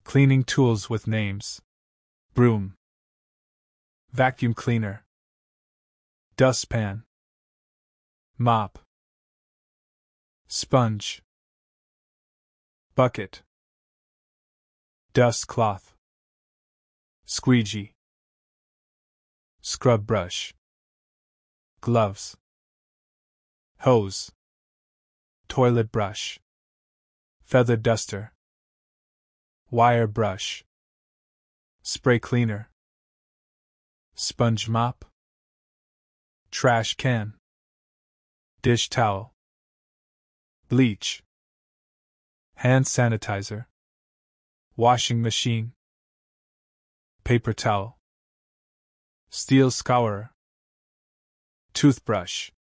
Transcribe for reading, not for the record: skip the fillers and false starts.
Cleaning tools with names: broom, vacuum cleaner, dustpan, mop, sponge, bucket, dust cloth, squeegee, scrub brush, gloves, hose, toilet brush, feather duster, wire brush, spray cleaner, sponge mop, trash can, dish towel, bleach, hand sanitizer, washing machine, paper towel, steel scourer, toothbrush,